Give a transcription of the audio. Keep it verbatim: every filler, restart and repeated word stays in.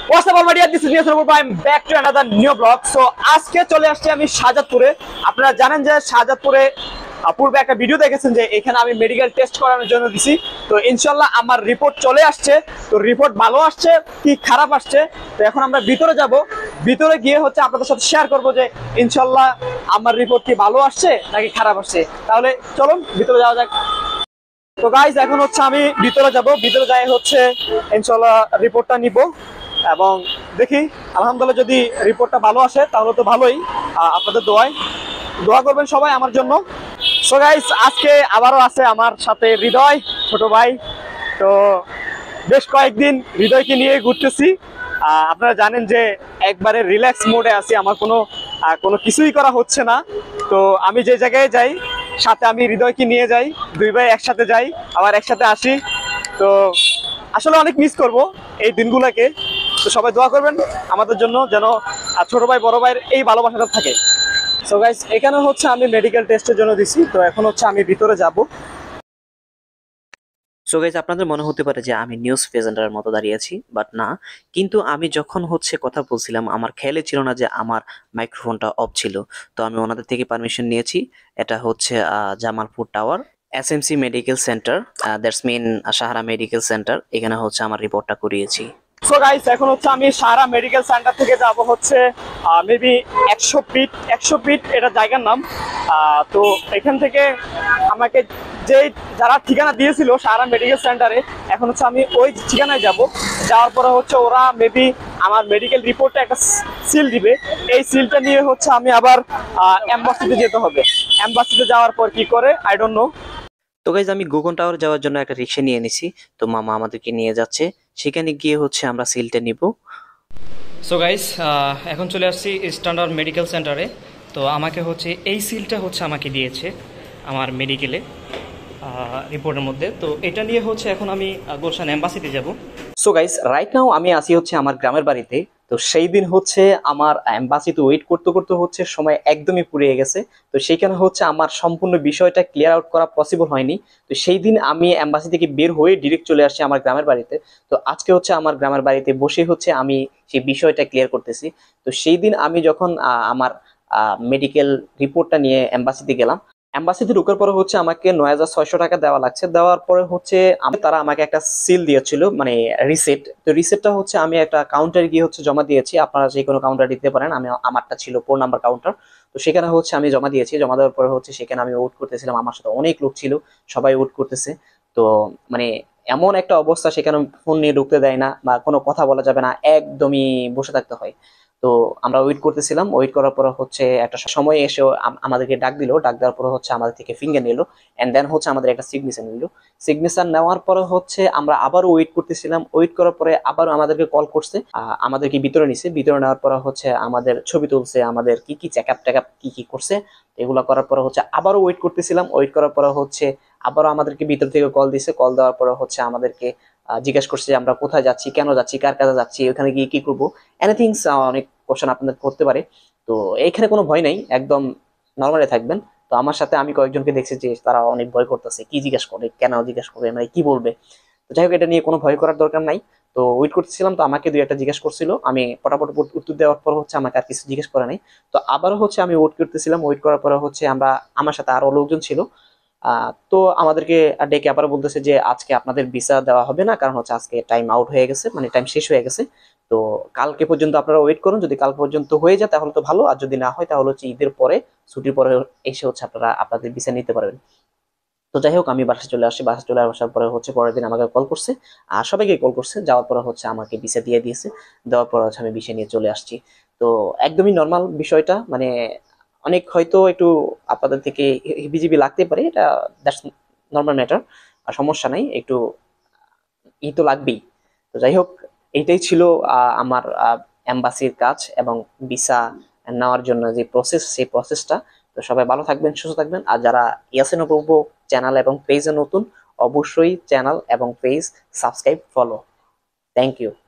What's up, everybody? This is Yasin Apurbo. I'm back to another new vlog. So আজকে চলে আসছি আমি শাহজাদপুরে। আপনারা জানেন যে শাহজাদপুরে পূর্বে একটা ভিডিও দেখেছেন যে এখানে আমি মেডিকেল টেস্ট করানোর জন্য দিছি। তো ইনশাআল্লাহ আমার রিপোর্ট চলে আসছে। তো রিপোর্ট ভালো আসছে কি খারাপ আসছে, তো এখন আমরা ভিতরে যাব। ভিতরে গিয়ে হচ্ছে আপনাদের সাথে শেয়ার করব যে ইনশাআল্লাহ আমার রিপোর্ট কি ভালো আসছে নাকি খারাপ আসছে। তাহলে চলুন ভিতরে যাওয়া যাক। তো গাইজ এখন হচ্ছে আমি ভিতরে যাব। ভিতরে যাই হচ্ছে ইনশাআল্লাহ রিপোর্টটা নিব এবং দেখি আলহামদুলিল্লাহ যদি রিপোর্টটা ভালো আসে তাহলে তো ভালোই। আপনাদের দোয়ায় দোয়া করবেন সবাই আমার জন্য। সো গাইস আজকে আবারও আছে আমার সাথে হৃদয়, ছোট ভাই। তো বেশ কয়েকদিন হৃদয়কে নিয়ে ঘুরতেছি। আপনারা জানেন যে একবারে রিল্যাক্স মোডে আছি, আমার কোনো কোনো কিছুই করা হচ্ছে না। তো আমি যে জায়গায় যাই সাথে আমি হৃদয়কে নিয়ে যাই, দুই ভাই একসাথে যাই আবার একসাথে আসি। তো আসলে অনেক মিস করব এই দিনগুলোকে। তো সবাই দোয়া করবেন আমাদের জন্য যেন ছোট ভাই বড় ভাইয়ের এই ভালোবাসাটা থাকে। সো গাইস এখানে হচ্ছে আমি মেডিকেল টেস্টের জন্য দিছি। তো এখন হচ্ছে আমি ভিতরে যাব। সো গাইজ আপনাদের মনে হতে পারে যে আমি নিউজ প্রেজেন্টারের মতো দাঁড়িয়ে আছি, বাট না। কিন্তু আমি যখন হচ্ছে কথা বলছিলাম আমার খেয়ালে ছিল না যে আমার মাইক্রোফোনটা অফ ছিল। তো আমি ওনাদের থেকে পারমিশন নিয়েছি। এটা হচ্ছে Jamalpur tower SMC medical centre, that's mean Sahara medical centre. এখানে হচ্ছে আমার রিপোর্টটা করিয়েছি। সো গাইস এখন হচ্ছে আমি সাহারা মেডিকেল সেন্টার থেকে যাব হচ্ছে মেবি একশো ফিট একশো ফিট এটা জায়গার নাম। তো এখান থেকে আমাকে যে যারা ঠিকানা দিয়েছিল সাহারা মেডিকেল সেন্টারে, এখন হচ্ছে আমি ওই ঠিকানায় যাব। যাওয়ার পরে হচ্ছে ওরা মেবি আমার মেডিকেল রিপোর্টে একটা সিল দিবে। এই সিলটা নিয়ে হচ্ছে আমি আবার এম্বাসিতে যেতে হবে। এম্বাসিতে যাওয়ার পর কি করে আই ডোন্ট নো। তো গাইজ আমি গুগন টাওয়ার যাওয়ার জন্য একটা রিক্সা নিয়ে নিছি। তো মামা আমাদেরকে নিয়ে যাচ্ছে, সেখানে গিয়ে হচ্ছে আমরা সিলটা নিব। সো গাইস এখন চলে আসছি স্ট্যান্ডার্ড মেডিকেল সেন্টারে। তো আমাকে হচ্ছে এই সিলটা হচ্ছে আমাকে দিয়েছে আমার মেডিকেলে রিপোর্টের মধ্যে। তো এটা নিয়ে হচ্ছে এখন আমি গুলশান এম্বাসিতে যাব। সো গাইস রাইট নাও আমি আসি হচ্ছে আমার গ্রামের বাড়িতে। তো সেই দিন হচ্ছে আমার এম্বাসিতে ওয়েট করতে করতে হচ্ছে সময় একদমই পুড়িয়ে গেছে। তো সেইখানে হচ্ছে আমার সম্পূর্ণ বিষয়টা ক্লিয়ার আউট করা পসিবল হয়নি। তো সেই দিন আমি এম্বাসি থেকে বের হয়ে ডিরেক্ট চলে আসছি আমার গ্রামের বাড়িতে। তো আজকে হচ্ছে আমার গ্রামের বাড়িতে বসে হচ্ছে আমি সেই বিষয়টা ক্লিয়ার করতেছি। তো সেই দিন আমি যখন আমার মেডিকেল রিপোর্টটা নিয়ে এম্বাসিতে গেলাম, এম্বাসিতে ঢোকার পরে হচ্ছে আমাকে নয় হাজার ছয়শো টাকা দেওয়া লাগছে। দেওয়ার পরে হচ্ছে তারা আমাকে একটা সিল দিয়েছিল, মানে রিসিপ্ট। তো রিসিপ্টটা হচ্ছে আমি একটা কাউন্টারে গিয়ে হচ্ছে জমা দিয়েছি। আপনারা যে কোনো কাউন্টার দিতে পারেন, আমি আমারটা ছিল ফোর নাম্বার কাউন্টার। তো সেখানে হচ্ছে আমি জমা দিয়েছি। জমা দেওয়ার পরে হচ্ছে সেখানে আমি ওয়েট করতেছিলাম। আমার সাথে অনেক লোক ছিল, সবাই ওয়েট করতেছে। তো মানে এমন একটা অবস্থা, সেখানে ফোন নিয়ে ঢুকতে দেয় না বা কোনো কথা বলা যাবে না, একদমই বসে থাকতে হয়। তো আমরা ওয়েট করতেছিলাম। ওয়েট করার পর হচ্ছে একটা সময় এসে আমাদেরকে ডাক দিল। ডাক দেওয়ার পর হচ্ছে আমাদের থেকে ফিঙ্গার নিল, এন্ড দেন হচ্ছে আমাদের একটা সিগনেচার নিল। সিগনেচার নেওয়ার পরে হচ্ছে আমরা আবারও ওয়েট করতেছিলাম। ওয়েট করার পরে আবারও আমাদেরকে কল করছে, আমাদেরকে ভিতরে নিছে। ভিতরে নেওয়ার পরে হচ্ছে আমাদের ছবি তুলছে, আমাদের কি কি চেক আপ টেক আপ কি কি করছে এগুলো করার পরে হচ্ছে আবারও ওয়েট করতেছিলাম। ওয়েট করার পরে হচ্ছে আবারও আমাদেরকে ভিতর থেকে কল দিছে। কল দেওয়ার পরে হচ্ছে আমাদেরকে জিজ্ঞেস করছে যে আমরা কোথায় যাচ্ছি, কেন যাচ্ছি, কার কাছে যাচ্ছি, ওখানে গিয়ে কি করবো, এনিথিং অনেক কোশ্চেন আপনাদের করতে পারে। তো এইখানে কোনো ভয় নাই, একদম নর্মালি থাকবেন। তো আমার সাথে আমি কয়েকজনকে দেখছি যে তারা অনেক ভয় করতেছে, কি জিজ্ঞেস করে, কেন জিজ্ঞেস করবে, মানে কি বলবে। তো যাই হোক, এটা নিয়ে কোনো ভয় করার দরকার নাই। তো ওয়েট করতেছিলাম। তো আমাকে দুই একটা জিজ্ঞেস করছিল, আমি পটাপট উত্তর দেওয়ার পর হচ্ছে আমাকে আর কিছু জিজ্ঞেস করে নাই। তো আবারও হচ্ছে আমি ওয়েট করতেছিলাম। ওয়েট করার পরে হচ্ছে আমরা, আমার সাথে আরো লোকজন ছিল। আহ তো আমাদেরকে ডেকে আবার বলতেছে যে আজকে আপনাদের ভিসা দেওয়া হবে না, কারণ হচ্ছে আজকে টাইম আউট হয়ে গেছে, মানে টাইম শেষ হয়ে গেছে। তো কালকে পর্যন্ত আপনারা ওয়েট করুন, যদি কাল পর্যন্ত হয়ে যায় তাহলে তো ভালো, আর যদি না হয় তাহলে হচ্ছে ঈদের পরে, ছুটির পরে এসে হচ্ছে আপনারা আপনাদের ভিসা নিতে পারবেন। তো যাই হোক, আমি বাসায় চলে আসছি। বাসায় চলে আসার পরে হচ্ছে পরের দিন আমাকে কল করছে, আর সবাইকে কল করছে। যাওয়ার পরে হচ্ছে আমাকে ভিসা দিয়ে দিয়েছে। দেওয়ার পরে হচ্ছে আমি ভিসা নিয়ে চলে আসছি। তো একদমই নর্মাল বিষয়টা, মানে অনেক হয়তো একটু আপনাদের থেকে হিবিজিবি লাগতে পারে, এটা দ্যাটস নর্মাল ম্যাটার, আর সমস্যা নাই, একটু ই তো লাগবেই। তো যাই হোক, এইটাই ছিল আমার এম্বাসির কাজ এবং ভিসা নেওয়ার জন্য যে প্রসেস, সেই প্রসেসটা। তো সবাই ভালো থাকবেন, সুস্থ থাকবেন। আর যারা ইয়াসিন অপূর্ব চ্যানেল এবং পেজে নতুন, অবশ্যই চ্যানেল এবং page subscribe, follow. Thank you.